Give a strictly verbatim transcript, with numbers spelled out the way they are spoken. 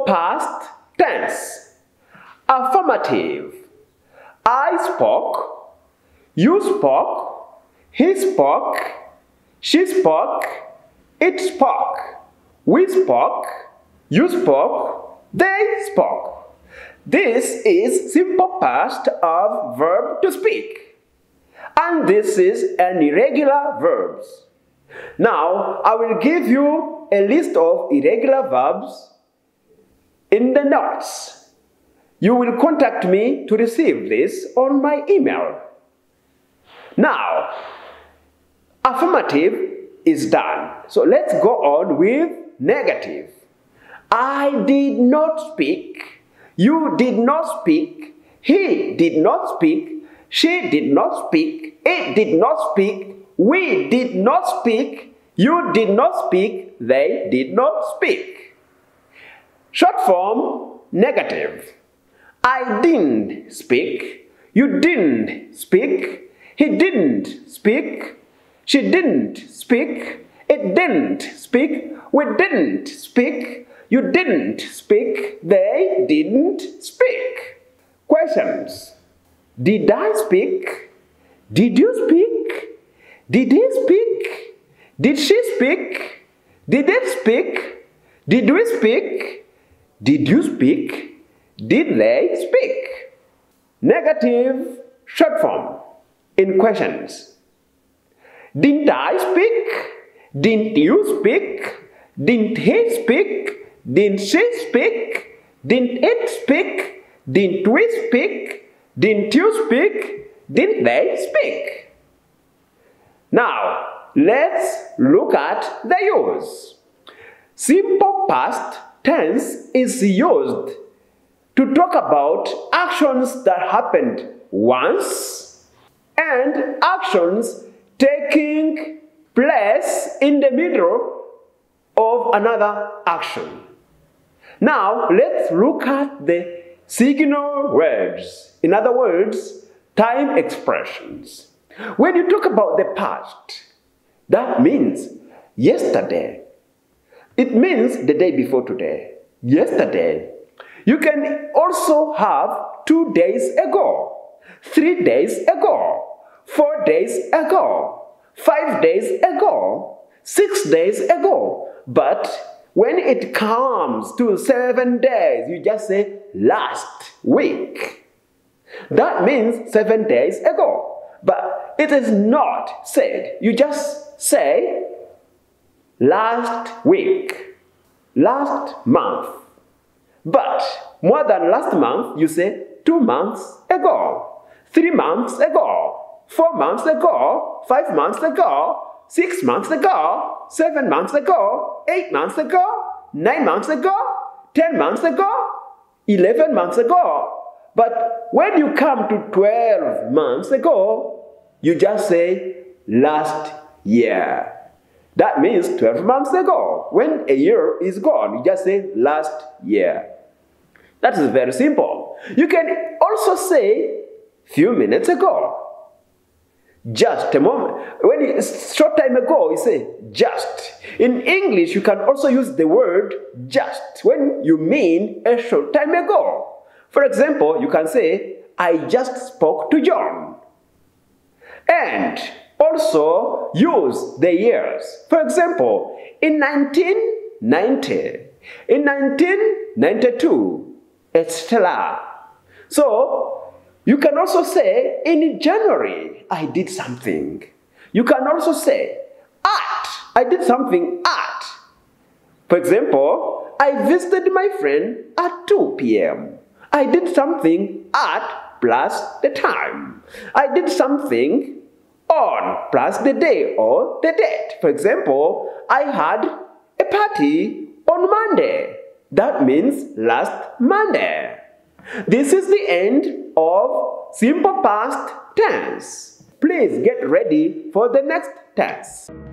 past tense. Affirmative. I spoke, you spoke, he spoke, she spoke, it spoke, we spoke, you spoke, they spoke. This is simple past of verb to speak. And this is an irregular verbs. Now, I will give you a list of irregular verbs in the notes. You will contact me to receive this on my email. Now, affirmative is done. So let's go on with negative. I did not speak. You did not speak. He did not speak. She did not speak. It did not speak. We did not speak. You did not speak. They did not speak. Short form, negative. I didn't speak. You didn't speak. He didn't speak. She didn't speak. It didn't speak. We didn't speak. You didn't speak. They didn't speak. Questions. Did I speak? Did you speak? Did he speak? Did she speak? Did it speak? Did we speak? Did you speak? Did they speak? Negative short form in questions. Didn't I speak? Didn't you speak? Didn't he speak? Didn't she speak? Didn't it speak? Didn't we speak? Didn't you speak? Didn't they speak? Now, let's look at the use. Simple past tense is used to talk about actions that happened once and actions taking place in the middle of another action. Now, let's look at the signal words. In other words, time expressions. When you talk about the past, that means yesterday. It means the day before today. Yesterday. You can also have two days ago, three days ago, four days ago, five days ago, six days ago. But when it comes to seven days, you just say last week. That means seven days ago. But it is not said. You just say last week, last month. But more than last month, you say two months ago, three months ago, four months ago, five months ago, six months ago, seven months ago, eight months ago, nine months ago, ten months ago, eleven months ago. But when you come to twelve months ago, you just say last year. That means twelve months ago. When a year is gone, you just say last year. That is very simple. You can also say few minutes ago. Just a moment. When it's short time ago, you say just. In English, you can also use the word just when you mean a short time ago. For example, you can say, I just spoke to John. And also use the years. For example, in nineteen ninety, in nineteen ninety-two, et cetera. So, you can also say, in January, I did something. You can also say, at, I did something at. For example, I visited my friend at two p m I did something at plus the time. I did something on plus the day or the date. For example, I had a party on Monday. That means last Monday. This is the end of simple past tense. Please get ready for the next tense.